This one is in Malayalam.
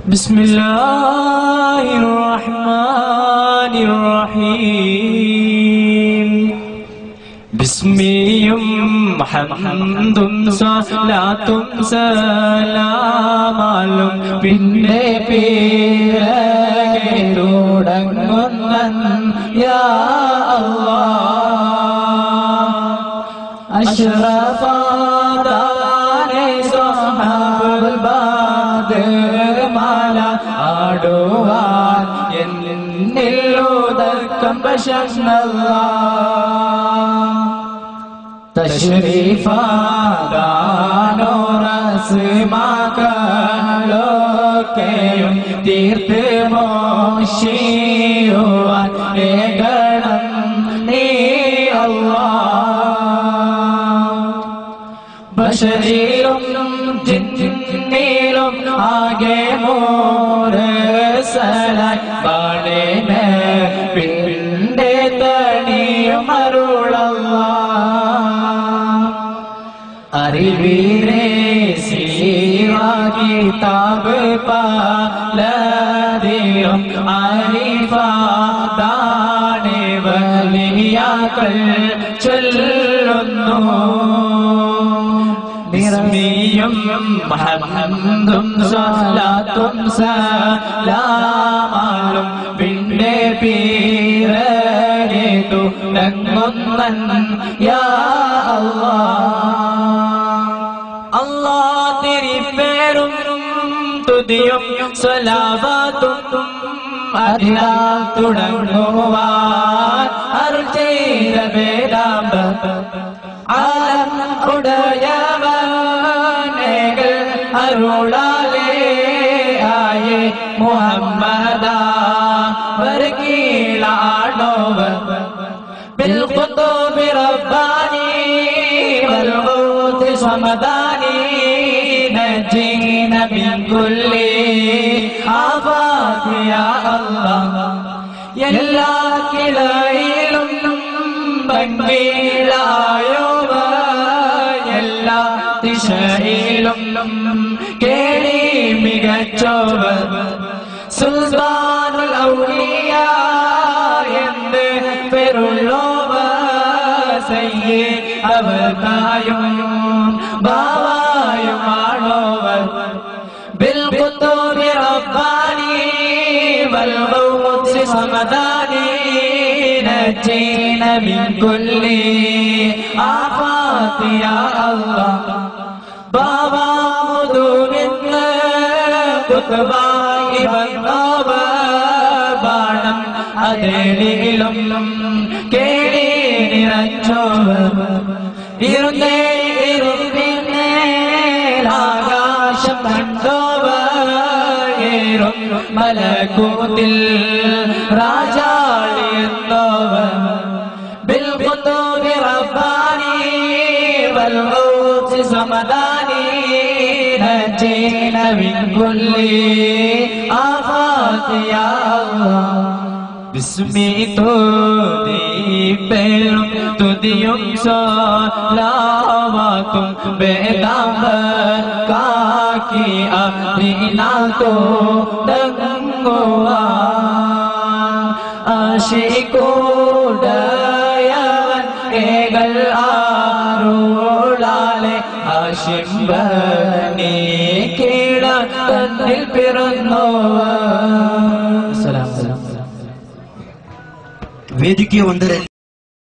ബിസ്മില്ലാഹിർറഹ്മാനിർറഹീം. ബിസ്മിയും ഹംദും സ്വലാത്തും സലാമാലും പിന്നെ പേരകെ തുടങ്ങുന്ന യാ അല്ലാഹ്. അഷ്റഫാദാനെ സ്വഹാബുൽ ബാദമാല ആടുവാൻ എന്നിലുദക്കം ബശന്നല്ലാഹ്. തശ്രീഫാദാനോ റസ്മാകളൊക്കെയും തീർത്ത് മോശിയുവാൻ ഏകണം നീ അല്ലാഹ്. ബശരിലും ജിന്നിലും ആകെ മോരസലായി ബാളിനെ പിന്റെ തണിയും അരുളല്ലാഹ്. അറിവീരേ സീറാ കിതാബ് പാലതിയും അരിഫാദാനെ വലിയാക്കൾ ചൊല്ലുന്നു. ബിസ്മിയും ഹംദും സ്വലാത്തും സലാമാലും പിന്നെ പേരകെ തുടങ്ങുന്ന യാ അല്ലാഹ്. അല്ലാഹ് തെരി പേരും തുതിയും സ്വലാവത്തും അതിനാൽ തുടങ്ങുവാൻ അരുൾ ചെയ്ത വേദാമ്പ ആലം ഉടയവനേകൾ അരുളാലേ ആയേ മുഹമ്മദാ വർഗീലാണോവർ ബിൽഖുതുബി റബ്ബാനി വൽഖൂതി സമദാനി നജീന മിൻ കുല്ലി ആഫാതി യാ അല്ലാഹ്. എല്ലാ കിളയിലും ഭംഗിയിലായോവ എല്ലാ ദിശയിലും കേളി മികച്ചോവർ സുൽത്താനുൽ ഔലിയ എന്ന് പേരുള്ളോവർ സയ്യിദ് അവർക്കായും ബാവായുമാണോവർ ബിൽഖുതുബി റബ്ബാനി വൽഖൂതി സമദാനി നജീന മിൻ കുല്ലി ആഫാതി യാ അല്ലാഹ്. ബാവാമുദുവിന്ന് കുത്ബായി വന്നോവർ ബാണം അതേലിലും കേളി നിറച്ചോവർ ഇരുന്നേ ഇരുന്നേലാകാശം കണ്ടോവർ ഏറും മലകൂത്തിൽ രാജാളിയെന്നോവർ ബിൽഖുതുബി റബ്ബാനി വൽഖൂതി സമദാനി നജീന മിൻ കുല്ലി ആഫാതി യാ അല്ലാഹ്. ബിസ്മി തുതിയും തുതിയും സ്വലാവത്തും വേദാമ്പർ കാക്കി അഭിനാത്തോ ദങ്ങുവാൻ ആശിക്കൂടയവൻ ഏകൾ ആരോളാലെ ആശിംബനീ കീഴത്തിൽ പിറന്നോവർ. ವೇದಿಕೆ ಒಂದರಲ್ಲಿ